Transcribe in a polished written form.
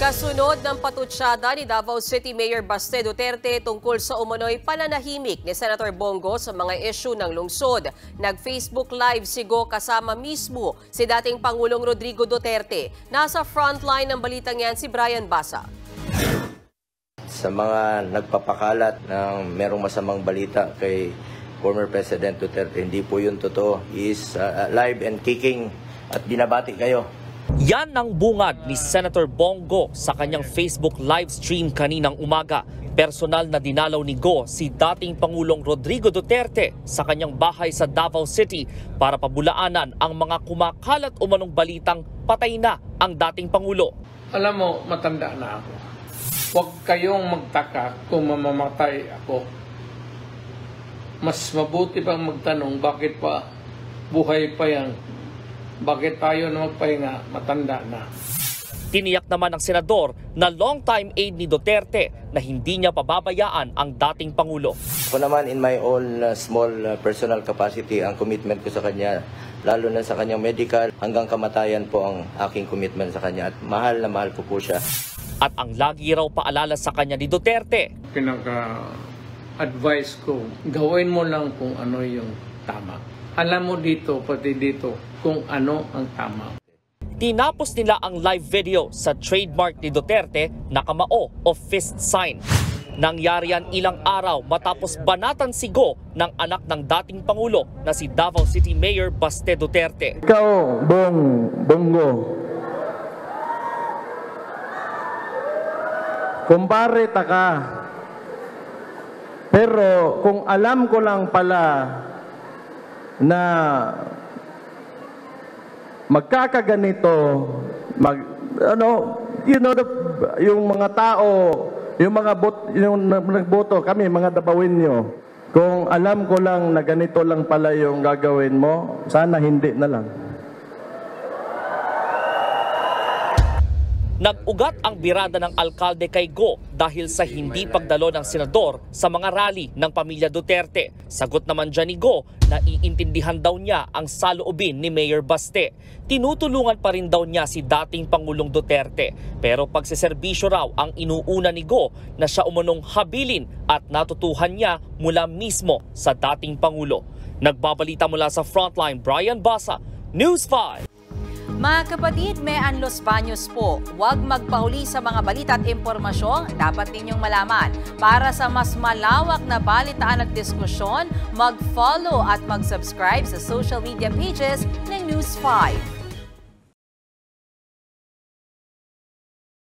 Kasunod ng patutsada ni Davao City Mayor Baste Duterte tungkol sa umano'y pananahimik ni Senator Bongo sa mga isyu ng lungsod. Nag-Facebook Live si Go kasama mismo si dating Pangulong Rodrigo Duterte. Nasa frontline ng balitang yan si Brian Basa. Sa mga nagpapakalat ng merong masamang balita kay former President Duterte, hindi po yun totoo. He is alive and kicking at binabati kayo. Yan ang bungad ni Senator Bongo sa kanyang Facebook live stream kaninang umaga. Personal na dinalaw ni Go si dating Pangulong Rodrigo Duterte sa kanyang bahay sa Davao City para pabulaanan ang mga kumakalat umanong balitang patay na ang dating Pangulo. Alam mo, matanda na ako. Huwag kayong magtaka kung mamamatay ako. Mas mabuti pang magtanong bakit pa buhay pa yan. Bakit tayo na magpahinga, matanda na? Tiniyak naman ng senador na long-time aide ni Duterte na hindi niya pababayaan ang dating Pangulo. Ako naman in my own small personal capacity, ang commitment ko sa kanya, lalo na sa kanyang medical, hanggang kamatayan po ang aking commitment sa kanya at mahal na mahal ko po siya. At ang lagi raw paalala sa kanya ni Duterte. Pinaka-advice ko, gawin mo lang kung ano yung tama. Alam mo dito, pati dito, kung ano ang tama. Tinapos nila ang live video sa trademark ni Duterte na kamao o fist sign. Nangyari yan ilang araw matapos banatan si Go ng anak ng dating Pangulo na si Davao City Mayor Baste Duterte. Ikaw, Bongo, kumpare ta ka. Pero kung alam ko lang pala na magkakaganito, yung mga tao, yung nagboto, kami mga Davaoenyo, kung alam ko lang na ganito lang pala yung gagawin mo, sana hindi na lang. Nag-ugat ang birada ng alkalde kay Go dahil sa hindi pagdalo ng senador sa mga rally ng pamilya Duterte. Sagot naman dyan ni Go na iintindihan daw niya ang saloobin ni Mayor Baste. Tinutulungan pa rin daw niya si dating Pangulong Duterte. Pero pagseserbisyo raw ang inuuna ni Go na siya umunong habilin at natutuhan niya mula mismo sa dating Pangulo. Nagbabalita mula sa Frontline, Brian Basa, News 5. Mga kapatid, may Los Baños po. Huwag magpahuli sa mga balita at impormasyong dapat ninyong malaman. Para sa mas malawak na balitaan at diskusyon, mag-follow at mag-subscribe sa social media pages ng News 5.